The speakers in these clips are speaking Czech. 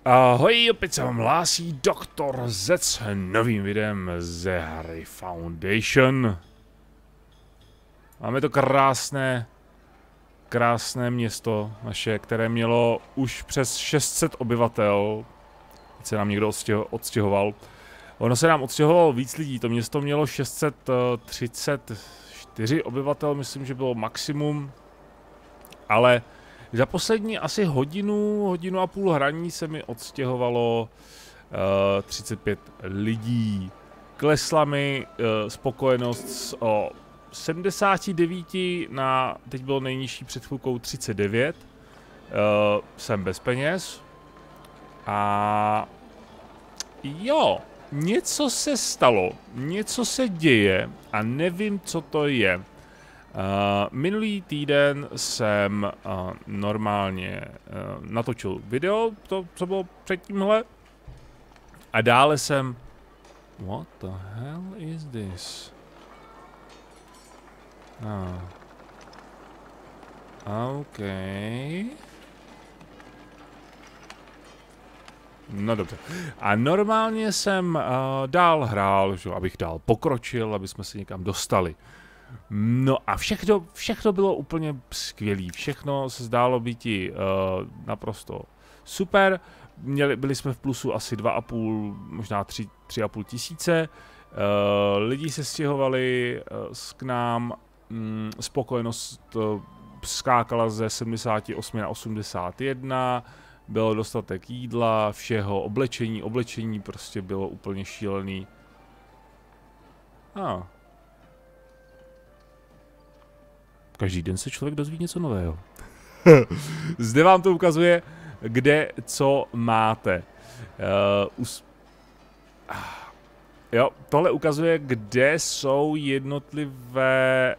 Ahoj, opět se vám hlásí Doktor Z s novým videem ze hry Foundation. Máme to krásné město naše, které mělo už přes 600 obyvatel. Teď se nám někdo odstěhoval. Ono se nám odstěhovalo víc lidí, to město mělo 634 obyvatel, myslím, že bylo maximum. Ale za poslední asi hodinu a půl hraní se mi odstěhovalo 35 lidí. Klesla mi spokojenost o 79 na, teď bylo nejnižší před chvilkou 39. Jsem bez peněz. A jo, něco se stalo, něco se děje a nevím, co to je. Minulý týden jsem normálně natočil video, to, co bylo předtímhle. A dále jsem... What the hell is this? OK. No dobře. A normálně jsem dál hrál, že, abych dál pokročil, aby jsme se někam dostali. No a všechno bylo úplně skvělý, všechno se zdálo být naprosto super. Byli jsme v plusu asi 2,5, možná 3,5 tisíce. Lidi se stěhovali k nám, spokojenost skákala ze 78 na 81, bylo dostatek jídla, všeho, oblečení prostě bylo úplně šílený. Každý den se člověk dozví něco nového. Zde vám to ukazuje, kde co máte. Jo, tohle ukazuje, kde jsou jednotlivé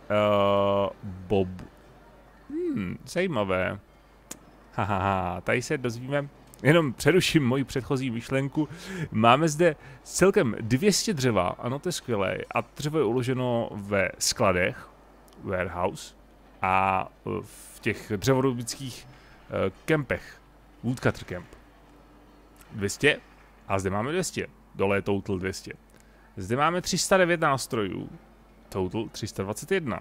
zajímavé. Hahaha, tady se dozvíme. Jenom přeruším moji předchozí myšlenku. Máme zde celkem 200 dřeva, ano, to je skvělé. A dřevo je uloženo ve skladech, warehouse. A v těch dřevorubických kempech, Woodcutter Camp. 200 a zde máme 200, dole je total 200. Zde máme 309 nástrojů, total 321.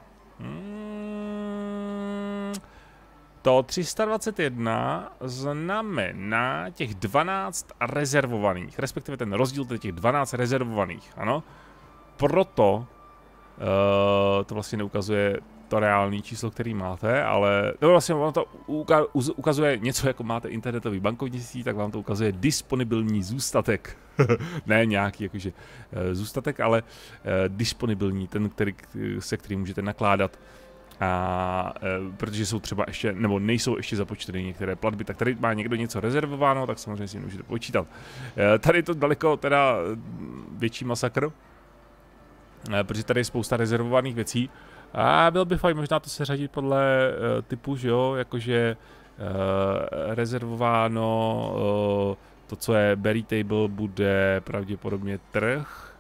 To 321 znamená těch 12 rezervovaných, respektive ten rozdíl těch 12 rezervovaných, ano. Proto to vlastně neukazuje to reální číslo, který máte, ale no vlastně ono to ukazuje něco, jako máte internetový bankovnictví, tak vám to ukazuje disponibilní zůstatek. Ne nějaký jakože zůstatek, ale disponibilní, ten, se kterým můžete nakládat. A protože jsou třeba ještě, nebo nejsou ještě započteny některé platby, tak tady má někdo něco rezervováno, tak samozřejmě si můžete počítat. Tady je to daleko teda větší masakr, protože tady je spousta rezervovaných věcí. A byl by fajn možná to seřadit podle typu, že jo, jakože rezervováno, to, co je berry table, bude pravděpodobně trh,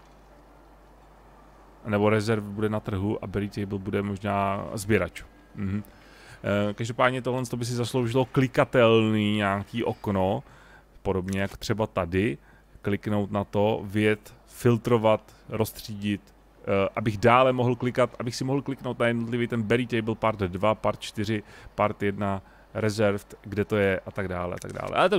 nebo rezerv bude na trhu a berry table bude možná sběrač. Každopádně tohle by si zasloužilo klikatelný nějaký okno, podobně jak třeba tady, kliknout na to, vyjet, filtrovat, rozstřídit, abych dále mohl klikat, abych si mohl kliknout na jednotlivý ten berry table part 2, part 4, part 1, reserved, kde to je a tak dále, a tak dále. Ale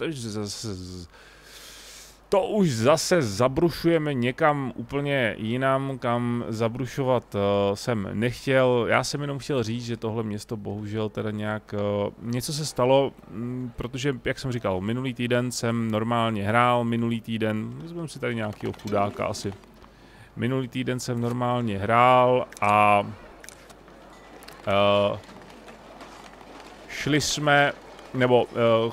to už zase zabrušujeme někam úplně jinam, kam zabrušovat jsem nechtěl. Já jsem jenom chtěl říct, že tohle město bohužel teda nějak, něco se stalo, protože, jak jsem říkal, minulý týden jsem normálně hrál, vezmeme si tady nějakého chudáka asi. Minulý týden jsem normálně hrál a šli jsme, nebo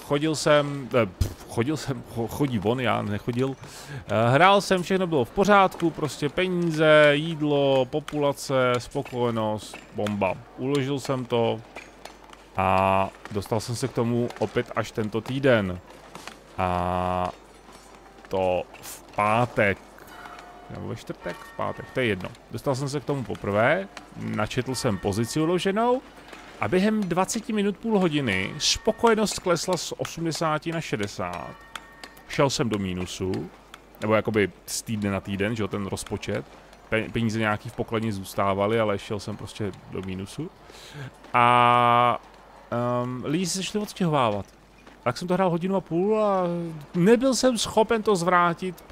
chodí on, já nechodil. Hrál jsem, všechno bylo v pořádku, prostě peníze, jídlo, populace, spokojenost, bomba. Uložil jsem to a dostal jsem se k tomu opět až tento týden. A to v pátek. Nebo ve čtvrtek, v pátek, to je jedno. Dostal jsem se k tomu poprvé, načetl jsem pozici uloženou a během 20 minut, půl hodiny spokojenost klesla z 80 na 60. šel jsem do mínusu, nebo jakoby z týdne na týden, že jo, ten rozpočet. Peníze nějaký v pokladně zůstávaly, ale šel jsem prostě do mínusu. A lidi se šli odstěhovávat. Tak jsem to hrál 1,5 hodiny a nebyl jsem schopen to zvrátit,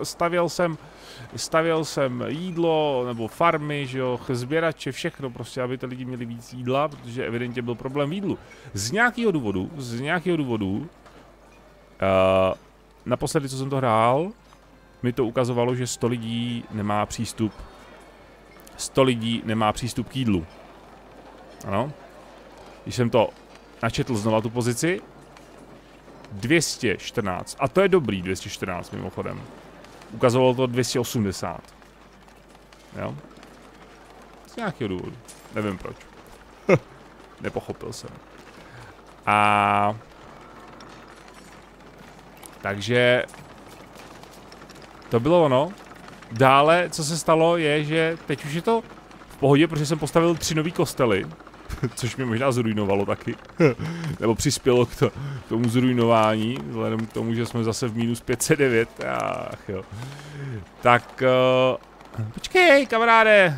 stavěl jsem jídlo, nebo farmy, že jo, sběrače, všechno prostě, aby ty lidi měli víc jídla, protože evidentně byl problém v jídlu. Z nějakého důvodu, naposledy, co jsem to hrál, mi to ukazovalo, že 100 lidí nemá přístup k jídlu. Ano. Když jsem to načetl znova tu pozici, 214. A to je dobrý 214 mimochodem. Ukazovalo to 280. Jo? Z nějakého důvodu. Nevím proč. Nepochopil jsem. A takže to bylo ono. Dále, co se stalo, je, že teď už je to v pohodě, protože jsem postavil 3 nový kostely. Což mě možná zrujnovalo taky. Nebo přispělo k tomu zrujnování, vzhledem k tomu, že jsme zase v minus 509. Ach jo. Tak, počkej, kamaráde.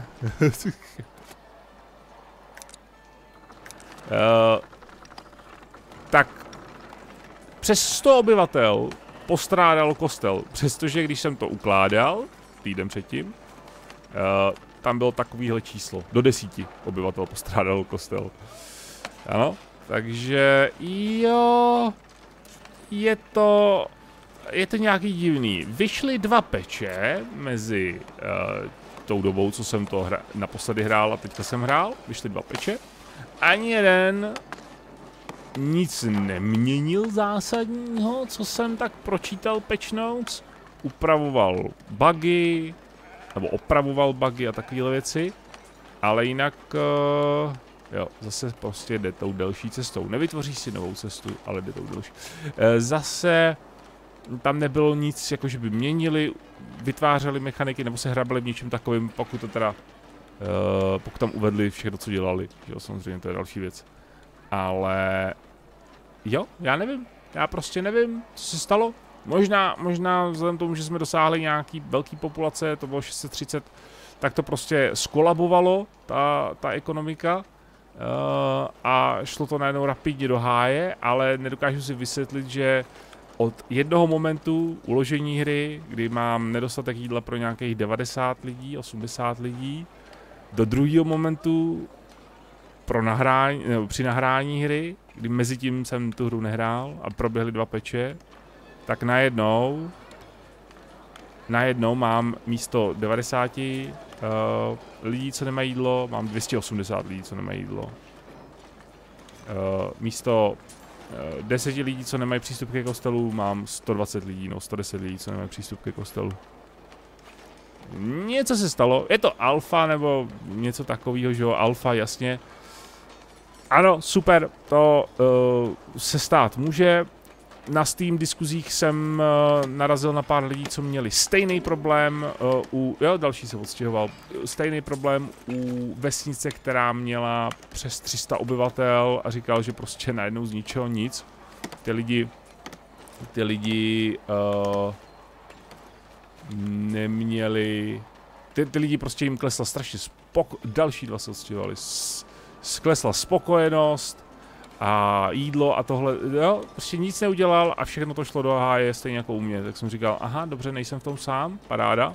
Tak, přes 100 obyvatel postrádalo kostel, přestože když jsem to ukládal, týden předtím, tam bylo takovýhle číslo. Do 10 obyvatel postrádalo kostel. Ano, takže jo, je to nějaký divný. Vyšly 2 peče mezi tou dobou, co jsem to naposledy hrál a teďka jsem hrál. Vyšly 2 peče. Ani jeden nic neměnil zásadního, co jsem tak pročítal patch notes. Upravoval bugy, nebo opravoval bugy a takovéhle věci, ale jinak, jo, zase prostě jde tou delší cestou. Nevytvoří si novou cestu, ale jde tou delší. Zase tam nebylo nic, jako že by měnili, vytvářeli mechaniky, nebo se hrabali v něčem takovým, pokud to teda, pokud tam uvedli všechno, co dělali. Jo, samozřejmě to je další věc. Ale, jo, já nevím. Já prostě nevím, co se stalo. Možná vzhledem k tomu, že jsme dosáhli nějaký velký populace, to bylo 630, tak to prostě skolabovalo, ta ekonomika, a šlo to najednou rapidně do háje, ale nedokážu si vysvětlit, že od jednoho momentu uložení hry, kdy mám nedostatek jídla pro nějakých 90 lidí, 80 lidí, do druhého momentu při nahrání hry, kdy mezi tím jsem tu hru nehrál a proběhly 2 peče, tak najednou mám místo 90 lidí, co nemají jídlo, mám 280 lidí, co nemají jídlo. Místo 10 lidí, co nemají přístup ke kostelu, mám 120 lidí, no 110 lidí, co nemají přístup ke kostelu. Něco se stalo, je to alfa nebo něco takového, že jo, alfa, jasně. Ano, super, to se stát může. Na Steam diskuzích jsem narazil na pár lidí, co měli stejný problém další se odstěhoval, stejný problém u vesnice, která měla přes 300 obyvatel a říkal, že prostě najednou z ničeho nic. Ty lidi neměli, ty lidi prostě jim klesla strašně další 2 se odstěhovali, klesla spokojenost a jídlo a tohle, jo, prostě nic neudělal a všechno to šlo do háje stejně jako u mě, tak jsem říkal, aha, dobře, nejsem v tom sám, paráda.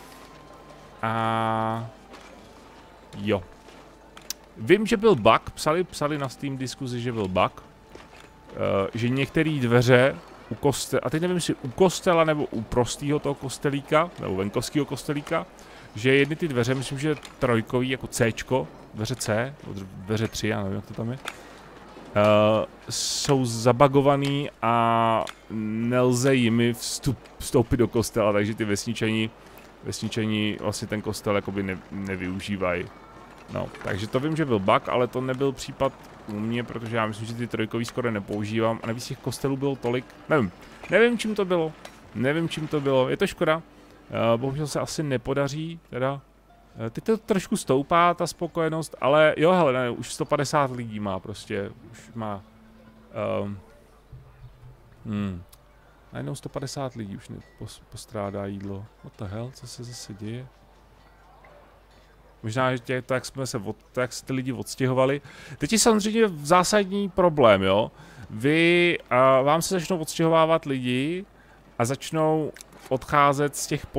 A jo. Vím, že byl bug, psali na Steam diskuzi, že byl bug, že některé dveře u kostela, a teď nevím, jestli u kostela nebo u prostýho toho kostelíka, nebo venkovského kostelíka, že jedny ty dveře, myslím, že trojkový, jako Cčko, dveře C, dveře 3, já nevím, jak to tam je, jsou zabagovaný a nelze jimi vstoupit do kostela, takže ty vesničani vlastně ten kostel jakoby nevyužívají. No, takže to vím, že byl bug, ale to nebyl případ u mě, protože já myslím, že ty trojkový skoro nepoužívám a navíc těch kostelů bylo tolik, nevím čím to bylo, je to škoda, bohužel se asi nepodaří, teda. Teď to trošku stoupá, ta spokojenost, ale jo, hele, ne, už 150 lidí má prostě, už má, Najednou 150 lidí už postrádá jídlo. What the hell, co se zase děje? Možná, že to, jak se ty lidi odstěhovali. Teď je samozřejmě zásadní problém, jo. Vám se začnou odstěhovávat lidi a začnou odcházet z těch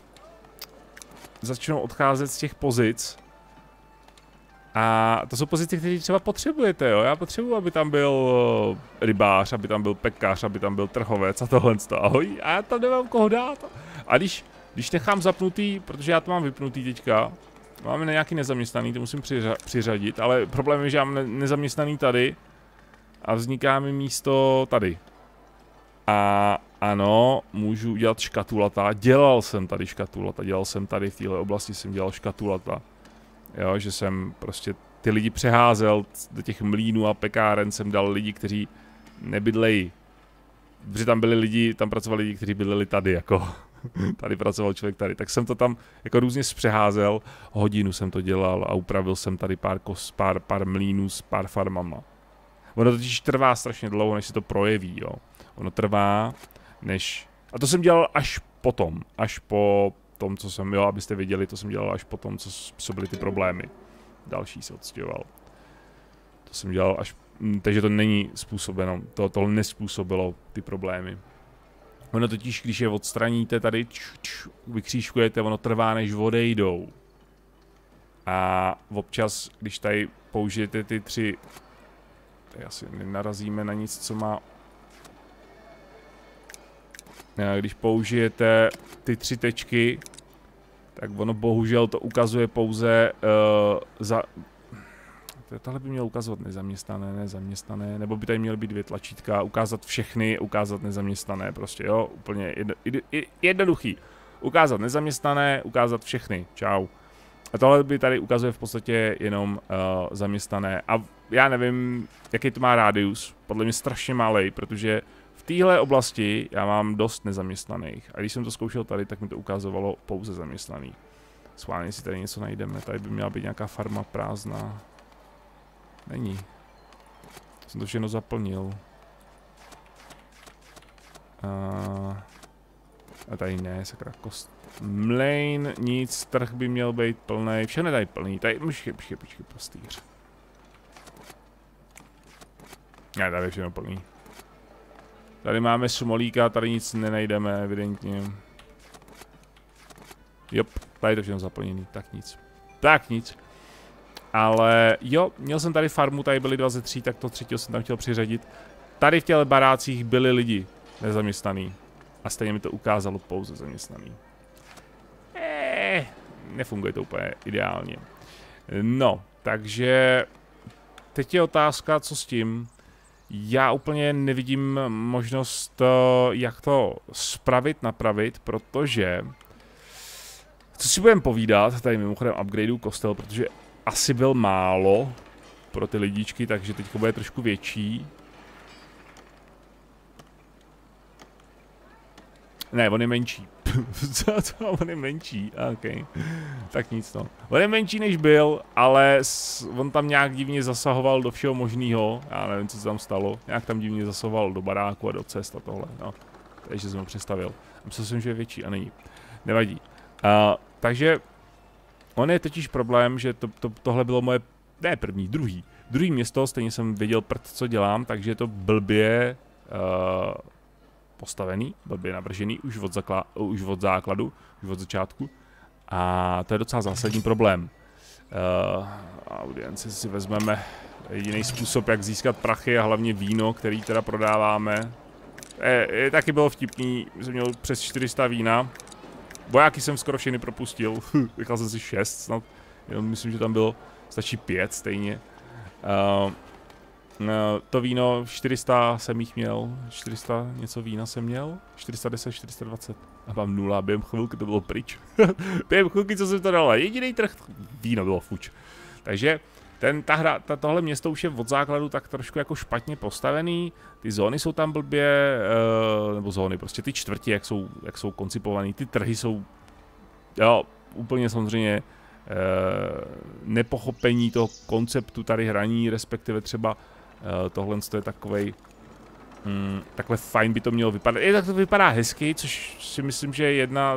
pozic. A to jsou pozice, které třeba potřebujete, jo. Já potřebuji, aby tam byl rybář, aby tam byl pekař, aby tam byl trhovec a tohle. Ahoj, a já tam nemám koho dát. A když nechám zapnutý, protože já to mám vypnutý teďka, máme nějaký nezaměstnaný, to musím přiřadit, ale problém je, že mám nezaměstnaný tady a vzniká mi místo tady. A ano, můžu udělat škatulata, dělal jsem tady v téhle oblasti jsem dělal škatulata. Jo, že jsem prostě ty lidi přeházel do těch mlýnů a pekáren, jsem dal lidi, kteří nebydlejí. Protože tam pracovali lidi, kteří bydleli tady, jako. Tady pracoval člověk tady, tak jsem to tam jako různě zpřeházel, hodinu jsem to dělal a upravil jsem tady pár mlýnů s pár farmama. Ono totiž trvá strašně dlouho, než se to projeví, jo. Ono trvá, než... A to jsem dělal až po tom, co jsem, jo, abyste věděli, to jsem dělal až po tom, co byly ty problémy. Další se odstěhoval. To jsem dělal až... Takže to není způsobeno, tohle nespůsobilo ty problémy. Ono totiž, když je odstraníte tady, vykřížkujete, ono trvá, než odejdou. A občas, když tady použijete ty 3... Tady asi nenarazíme na nic, co má... Když použijete ty 3 tečky, tak ono bohužel to ukazuje pouze tohle by mělo ukazovat nezaměstnané, nebo by tady měly být 2 tlačítka, ukázat všechny, ukázat nezaměstnané, prostě jo, úplně jednoduchý. Ukázat nezaměstnané, ukázat všechny, čau. A tohle by tady ukazuje v podstatě jenom zaměstnané. A já nevím, jaký to má rádius, podle mě strašně malej, protože v téhle oblasti já mám dost nezaměstnaných. A když jsem to zkoušel tady, tak mi to ukazovalo pouze zaměstnaný. Schválně si tady něco najdeme, tady by měla být nějaká farma prázdná. Není. Jsem to všechno zaplnil. A tady ne, sakra kost. Mlejn, nic, trh by měl být plný, všechno je tady plný, tady, počkej, pastýř. Ne, tady je všechno plný. Tady máme smolíka, tady nic nenajdeme, evidentně. Jop, tady je to všechno zaplněný, tak nic. Ale jo, měl jsem tady farmu, tady byly 2 ze 3, tak to 3. jsem tam chtěl přiřadit. Tady v těchto barácích byli lidi nezaměstnaný. A stejně mi to ukázalo pouze zaměstnaný. Nefunguje to úplně ideálně. No, takže teď je otázka, co s tím. Já úplně nevidím možnost, jak to napravit, protože... Co si budeme povídat, tady mimochodem upgradeu kostel, protože asi byl málo pro ty lidičky, takže teď bude trošku větší. Ne, on je menší. Co? On je menší, ok. Tak nic no. On je menší než byl, ale on tam nějak divně zasahoval do všeho možného. Já nevím, co se tam stalo. Nějak tam divně zasahoval do baráku a do cest a tohle, no. Takže jsem ho přestavil. Myslel jsem, že je větší a není. Nevadí. Takže on je totiž problém, že tohle bylo moje, ne první, druhý město, stejně jsem věděl co dělám, takže je to blbě postavený, blbě navržený už od základu, už od začátku. A to je docela zásadní problém. Audienci si vezmeme jediný způsob, jak získat prachy a hlavně víno, který teda prodáváme. Taky bylo vtipný, jsem měl přes 400 vína. Vojáky jsem skoro všechny propustil, vychal jsem si 6 snad, jenom myslím, že tam bylo, stačí 5 stejně. To víno, 400 jsem jich měl, 400 něco vína jsem měl, 410, 420 a mám 0, během chvilky to bylo pryč. Během chvilky, co jsem to dal, jediný trh, víno bylo fuč. Takže tohle město už je od základu tak trošku jako špatně postavený, ty zóny jsou tam blbě, nebo zóny, prostě ty čtvrti, jak jsou koncipovaný, ty trhy jsou, jo, úplně samozřejmě nepochopení toho konceptu tady hraní, respektive třeba tohle je takovej, Takhle fajn by to mělo vypadat. Tak to vypadá hezky, což si myslím, že je jeden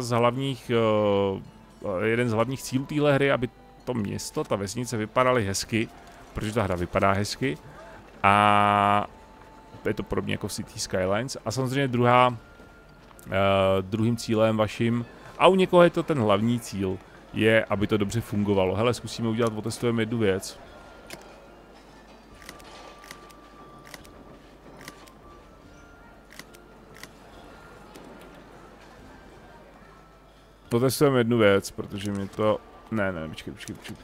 z hlavních cílů téhle hry, aby to město, ta vesnice vypadaly hezky, protože ta hra vypadá hezky. A je to podobně jako City Skylines. A samozřejmě druhým cílem vaším, a u někoho je to ten hlavní cíl, je, aby to dobře fungovalo. Hele, zkusíme udělat, otestujeme jednu věc. Potestujeme jednu věc, protože mi to... Ne, počkej.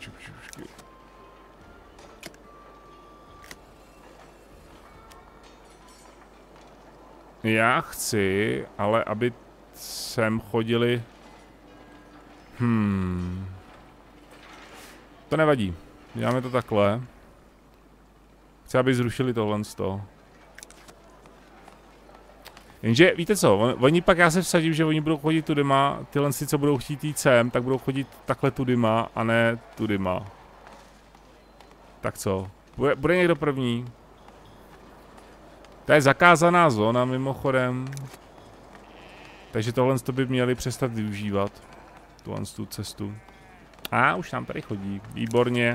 Já chci, ale aby sem chodili... To nevadí. Děláme to takhle. Chci, aby zrušili tohle z toho. Jenže, víte co, oni pak, já se vsadím, že oni budou chodit tudyma, tyhle si, co budou chtít jít sem, tak budou chodit takhle tudyma, a ne tudyma. Tak co? Bude někdo první? To je zakázaná zóna, mimochodem. Takže tohle by měli přestat využívat. Tu cestu. A už nám tady chodí, výborně.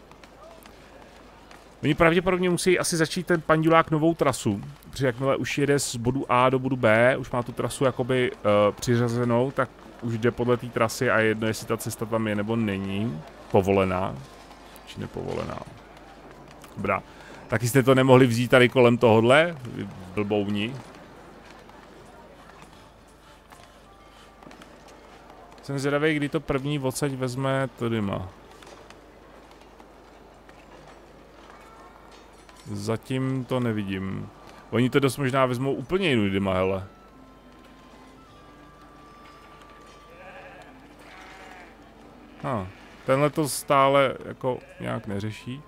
Oni pravděpodobně musí asi začít ten pandulák novou trasu, protože jakmile už jede z bodu A do bodu B, už má tu trasu jakoby přiřazenou, tak už jde podle té trasy a je jedno, jestli ta cesta tam je nebo není povolená, či nepovolená. Dobrá, taky jste to nemohli vzít tady kolem tohodle, blbouni. Jsem zvědavý, kdy to první odsaď vezme tudyma. Zatím to nevidím. Oni to dost možná vezmou úplně jinou dyma, hele. Tenhle to stále jako nějak neřeší.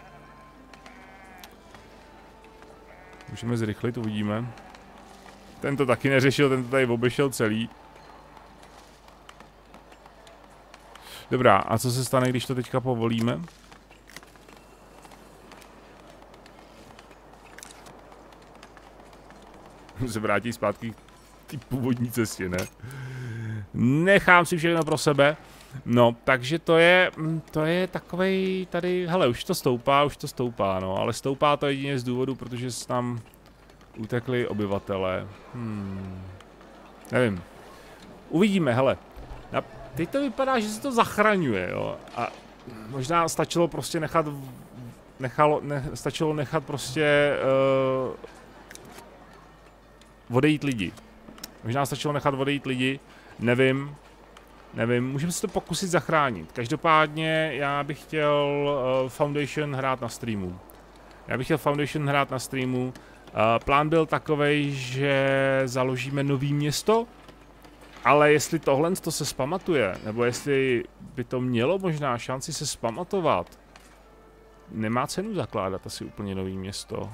Můžeme zrychlit, uvidíme. Ten to taky neřešil, ten to tady obešel celý. Dobrá, a co se stane, když to teďka povolíme? Se vrátí zpátky k té původní cestě, ne? Nechám si všechno pro sebe. No, takže to je takovej tady, hele, už to stoupá, no, ale stoupá to jedině z důvodu, protože se tam utekli obyvatelé. Nevím. Uvidíme, hele. Teď to vypadá, že se to zachraňuje, jo, a možná stačilo prostě stačilo nechat prostě odejít lidi. Možná stačilo nechat odejít lidi, nevím, můžeme se to pokusit zachránit. Každopádně já bych chtěl Foundation hrát na streamu. Plán byl takovej, že založíme nový město, ale jestli tohle to se zpamatuje, nebo jestli by to mělo možná šanci se zpamatovat, nemá cenu zakládat asi úplně nový město.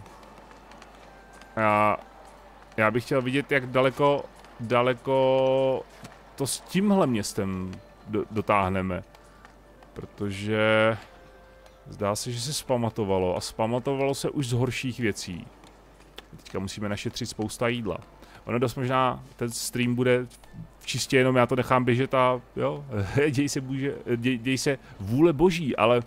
Já bych chtěl vidět, jak daleko to s tímhle městem dotáhneme. Protože zdá se, že se zpamatovalo a zpamatovalo se už z horších věcí. Teďka musíme našetřit spousta jídla. Ono dost možná ten stream bude čistě jenom, já to nechám běžet a jo, děj se vůle boží, ale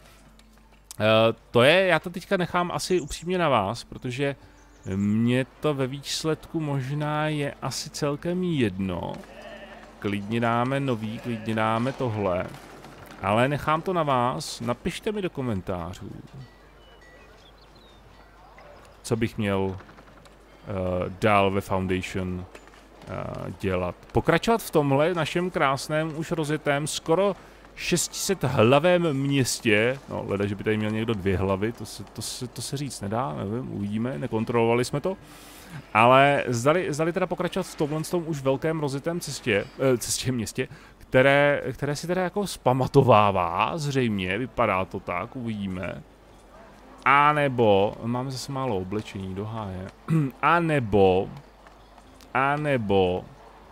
já to teďka nechám asi upřímně na vás, protože mně to ve výsledku možná je asi celkem jedno. Klidně dáme nový, klidně dáme tohle. Ale nechám to na vás, napište mi do komentářů, co bych měl dál ve Foundation dělat. Pokračovat v tomhle našem krásném, už rozjetém, skoro 600 hlavém městě, no leda, že by tady měl někdo 2 hlavy, to se říct nedá, nevím, uvidíme, nekontrolovali jsme to. Ale zdali teda pokračovat v tomhle tom už velkém rozjetém městě, které si teda jako zpamatovává, zřejmě, vypadá to tak, uvidíme. A nebo, máme zase málo oblečení do háje, a nebo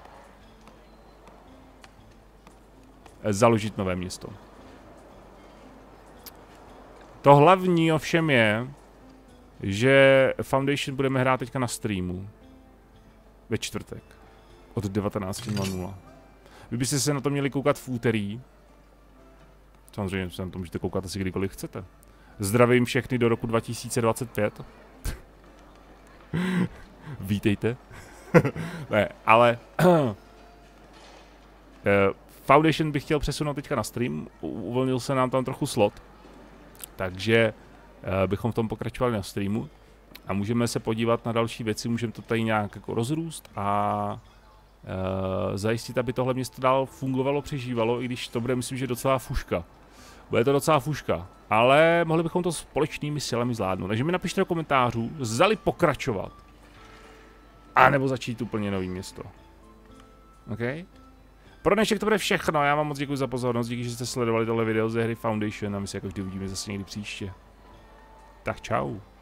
založit nové město. To hlavní ovšem je, že Foundation budeme hrát teďka na streamu. Ve čtvrtek. Od 19:00. Vy byste se na to měli koukat v úterý. Samozřejmě se na to můžete koukat asi kdykoliv chcete. Zdravím všechny do roku 2025. Vítejte. Ne, ale Foundation bych chtěl přesunout teďka na stream. Uvolnil se nám tam trochu slot. Takže bychom v tom pokračovali na streamu. A můžeme se podívat na další věci, můžeme to tady nějak jako rozrůst a zajistit, aby tohle město dál fungovalo, přežívalo, i když to bude, myslím, že docela fuška. Bude to docela fuška, ale mohli bychom to společnými silami zvládnout. Takže mi napište do komentářů, zdali pokračovat. A nebo začít úplně nový město. OK? Pro dnešek to bude všechno, já vám moc děkuji za pozornost, díky, že jste sledovali tohle video ze hry Foundation a my se jako vždy uvidíme zase někdy příště. Tak čau.